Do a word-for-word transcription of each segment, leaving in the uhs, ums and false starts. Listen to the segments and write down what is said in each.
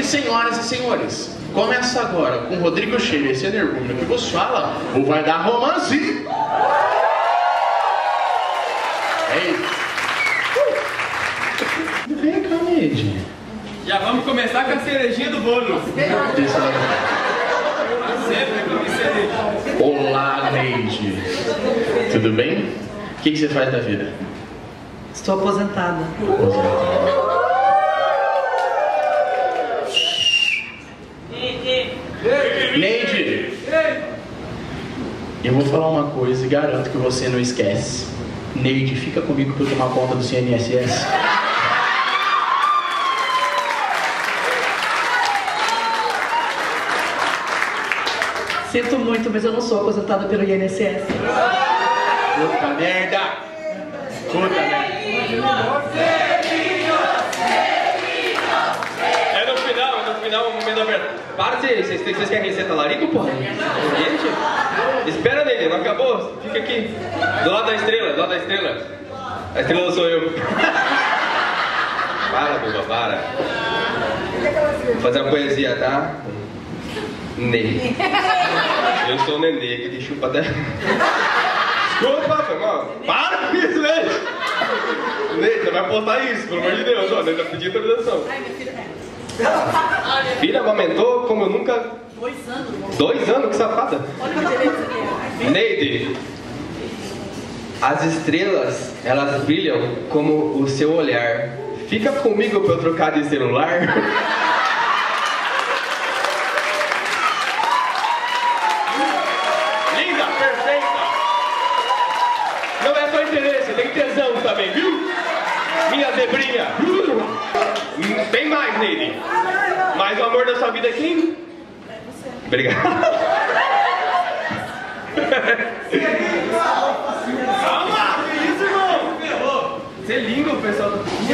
Senhoras e senhores, começa agora com Rodrigo Cheiro, esse energúmeno que vos fala, o Vai Dar Romance. Ei. Vem cá, Neide. Já vamos começar com a cerejinha do bolo. Sempre com a cereja. Olá, Neide. Tudo bem? O que, que você faz da vida? Estou aposentada. Aposentada. Neide! Eu vou falar uma coisa e garanto que você não esquece. Neide, fica comigo para eu tomar conta do C N S S. Sinto muito, mas eu não sou aposentada pelo I N S S. Puta merda! Puta merda! É no final, é no final, o momento aberto. Para, vocês, vocês, vocês querem receita larico, porra? Gente, espera nele, não acabou? Fica aqui, do lado da estrela, do lado da estrela. A estrela sou eu. Para, boba, para. Vou fazer uma poesia, tá? Nenê. Eu sou o Nenê, que te chupa até... Desculpa, foi mal. Para com isso, velho! Nenê, você vai postar isso, pelo amor de Deus, ó, Nenê, tá pedindo autorização. Ai, minha filha é. Filha amamentou como eu nunca... Dois anos. Dois anos? Que safada. Olha que beleza que é. Neide, as estrelas, elas brilham como o seu olhar. Fica comigo pra eu trocar de celular? Linda, perfeita. Não é só interesse, tem tesão também, viu? Minha zebrinha. Tem mais, Neide. Mais o amor da sua vida aqui? Obrigado. Calma! Que isso, irmão? Você é lindo, pessoal.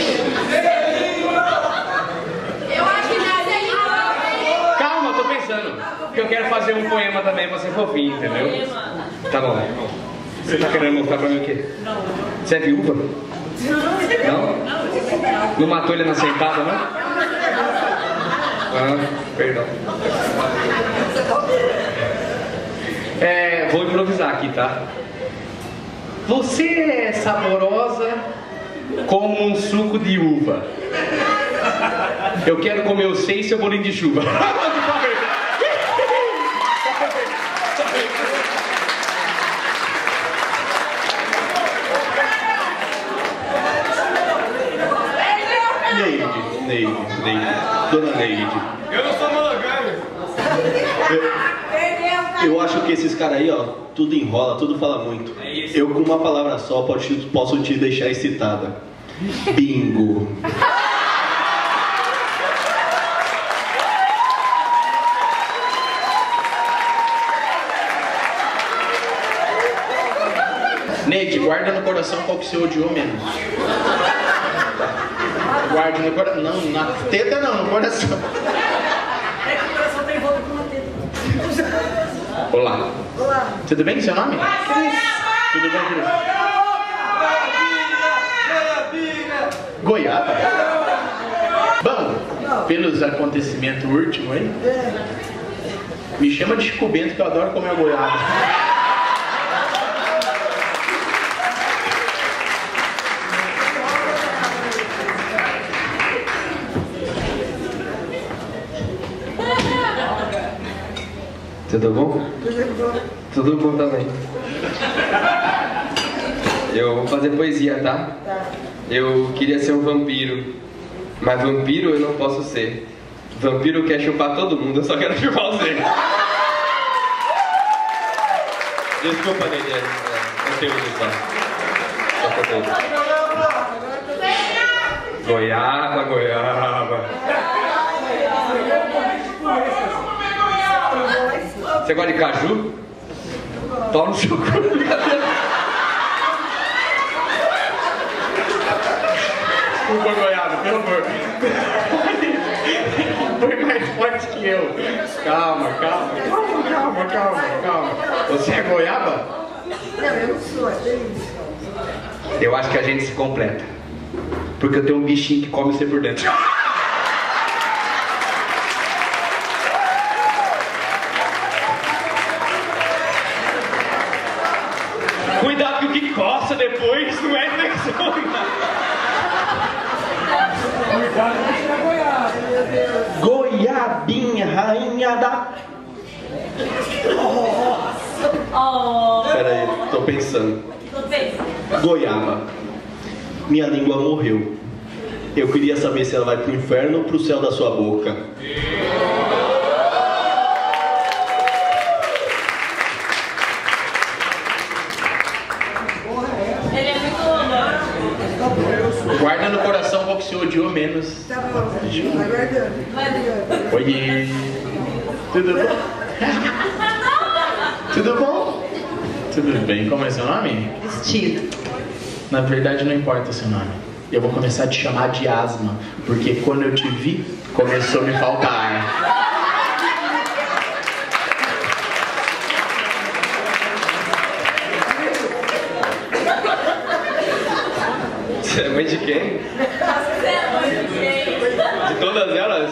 Eu acho que já é lindo. Calma, eu tô pensando. Porque eu quero fazer um poema também pra ser fofinho, entendeu? Tá bom. Você tá querendo mostrar pra mim o quê? Não. Você é viúva? Não? Não matou ele na sentada, não? Ah, perdão. É, vou improvisar aqui, tá? Você é saborosa como um suco de uva. Eu quero comer o seis e seu bolinho de chuva. Neide, Neide, Neide, dona Neide. Eu não sou monogâmico. Eu acho que esses caras aí, ó, tudo enrola, tudo fala muito. É isso. Eu com uma palavra só posso, posso te deixar excitada. Bingo. Neide, guarda no coração qual que você odiou menos. Guarde no coração. Não, na teta não, no coração. É que o coração tem volta com uma teta. Olá. Olá. Tudo bem? Seu nome? Cris. Tudo bem, Cris? Goiaba? Bom, pelos acontecimentos últimos aí, me chama de Chico Bento que eu adoro comer goiaba. Tudo bom? Tudo bom também. Eu vou fazer poesia, tá? Eu queria ser um vampiro, mas vampiro eu não posso ser. Vampiro quer chupar todo mundo, eu só quero chupar você. Desculpa, Neide, é, não tenho só. Só contei. Goiaba, goiaba. Você gosta de caju? Pau no seu cu. Desculpa, goiaba, pelo amor. Foi mais forte que eu. Calma, calma, calma, calma, calma, calma. Você é goiaba? Não, eu não sou, é delícia. Eu acho que a gente se completa. Porque eu tenho um bichinho que come você por dentro. cunhada. Oh. Pera aí, tô pensando. Tô pensando. Goiaba. Minha língua morreu. Eu queria saber se ela vai pro inferno ou pro céu da sua boca. Ele é muito louco. Guarda no coração qual que você odiou menos. Tá bom, tá guardando. Oi. Tudo bom? Tudo bom? Tudo bem, como é seu nome? Cristina. Na verdade não importa o seu nome. Eu vou começar a te chamar de Asma, porque quando eu te vi, começou a me faltar ar. Você é mãe de quem? Você é muito feio. De todas elas?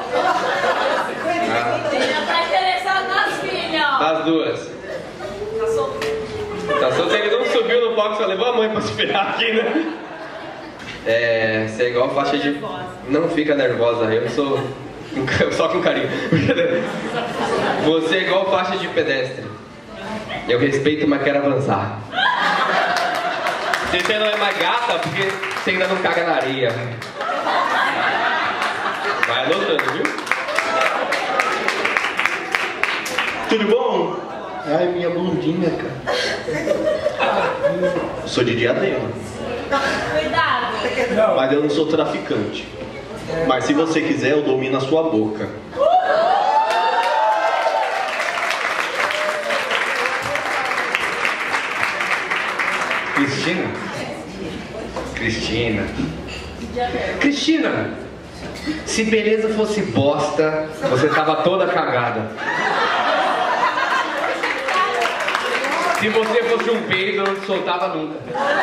Ele já tá interessado nas filhas. Das duas. Tá solteiro. Tá solteiro, ele não subiu no palco, só levou a mãe pra esperar aqui, né? É, você é igual faixa de... Não fica nervosa, eu sou... Só com carinho. Você é igual faixa de pedestre. Eu respeito, mas quero avançar. Você não é mais gata porque você ainda não caga na areia. Vai anotando, viu? Tudo bom? Ai, minha bundinha, cara. Sou de Diadema. Cuidado. Mas eu não sou traficante. Mas se você quiser, eu domino a sua boca. Cristina? Cristina. Cristina, se beleza fosse bosta, você tava toda cagada. Se você fosse um peido, eu não soltava nunca.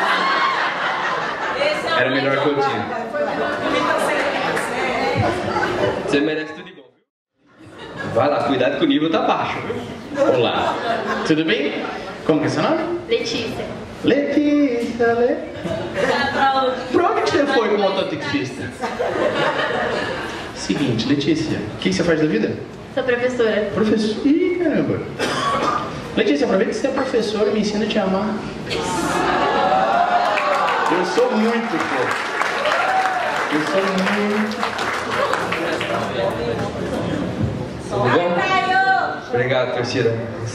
Esse é o Era o melhor que eu mais tinha. Você merece tudo de bom, viu? Vai lá, cuidado que o nível tá baixo, viu? Olá. Tudo bem? Como que é seu nome? Letícia. Letícia, Le... Vai pra onde? Pra onde que você foi com o mototaxista? Seguinte, Letícia, o que você faz da vida? Sou professora. Professor. Ih, caramba. Letícia, aproveita que você é professora e me ensina a te amar. Eu sou muito fofo. Eu sou muito. Tudo bom? Obrigado, torcida.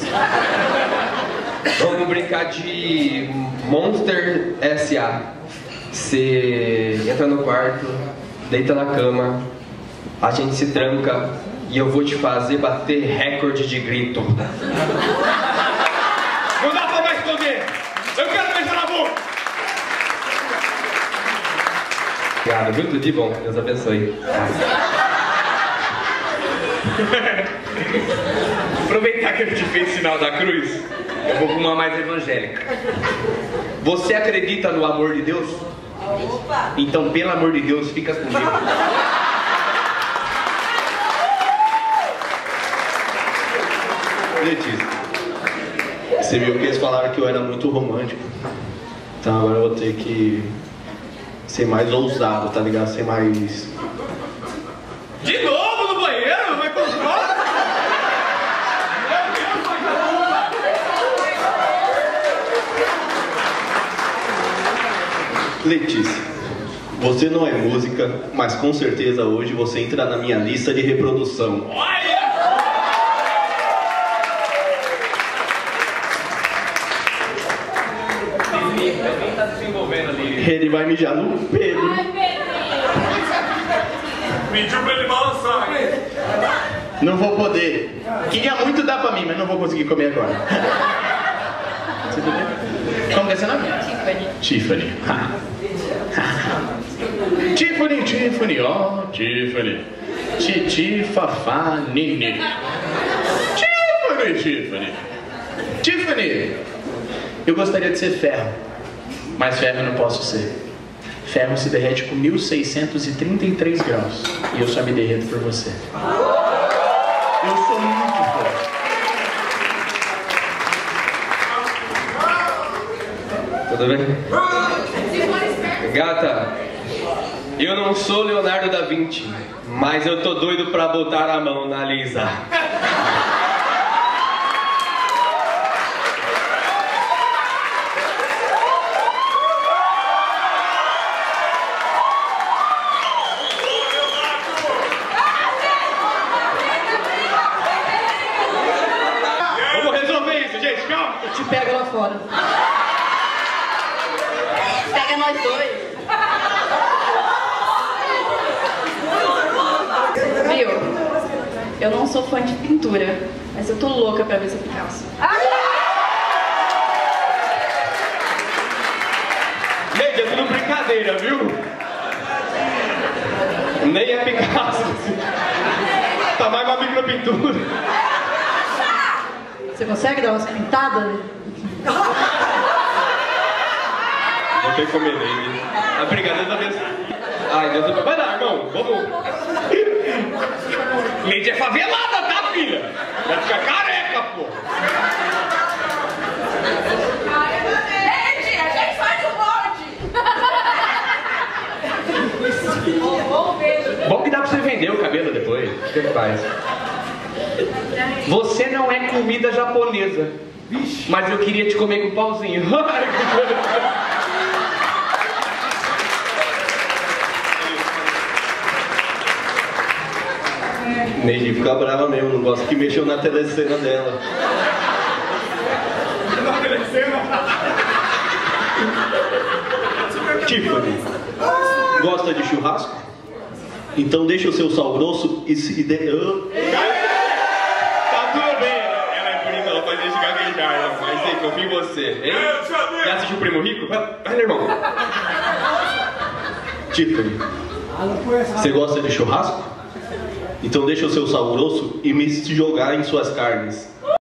Vamos brincar de Monster S A. Você entra no quarto, deita na cama, a gente se tranca e eu vou te fazer bater recorde de grito. Não dá pra mais esconder! Eu quero beijar na boca! Obrigado, viu? Tudo de bom. Deus abençoe. Aproveitar que eu te fiz sinal da cruz, eu vou com uma mais evangélica. Você acredita no amor de Deus? Opa. Então, pelo amor de Deus, fica comigo. Letícia, você viu que eles falaram que eu era muito romântico. Então agora eu vou ter que ser mais ousado, tá ligado? Ser mais... De novo no banheiro? Vai continuar? Letícia, você não é música, mas com certeza hoje você entra na minha lista de reprodução. Quem tá se desenvolvendo ali? Ele vai mijar no Pedro. Ai, Pedrinho. Pediu pra ele balançar, hein? Não vou poder. Queria muito dar pra mim, mas não vou conseguir comer agora. Tudo bem? Como que é seu nome? Tiffany. Tiffany. Tiffany, Tiffany, ó, oh, Tiffany. Titi, Fafá, Nini. Tiffany, Tiffany. Tiffany, eu gostaria de ser ferro, mas ferro eu não posso ser. Ferro se derrete com mil seiscentos e trinta e três graus e eu só me derreto por você. Eu sou muito forte. Tudo bem? Gata, Eu não sou Leonardo da Vinci, mas eu tô doido pra botar a mão na Lisa. Vamos resolver isso, gente, calma. Eu te pego lá fora. Pega nós dois. Viu? Eu não sou fã de pintura, mas eu tô louca pra ver esse Picasso. Gente, é tudo brincadeira, viu? Nem é Picasso. Tá mais uma amigo na pintura. Você consegue dar umas pintadas? Não tem como ele. A brigadeira da vez. Ai, Deus do céu. Vai lá, irmão. Vamos. Leite é favelada, tá, filha? Vai ficar careca, pô. Gente, a gente faz o molde. Vamos ver. Bom que dá pra você vender o cabelo depois. O que faz? Você não é comida japonesa. Mas eu queria te comer com pauzinho. Neide fica brava mesmo, não gosta que mexeu na telecena dela. Tiffany, gosta de churrasco? Então deixa o seu sal grosso e se... De... Tá tudo bem. Ela é bonita, ela pode deixar gaguejar. Mas sei, confio em você, hein? Já assistiu o Primo Rico? Vai, vai, irmão. Tiffany, você gosta de churrasco? Então deixa o seu sal grosso e me jogar em suas carnes.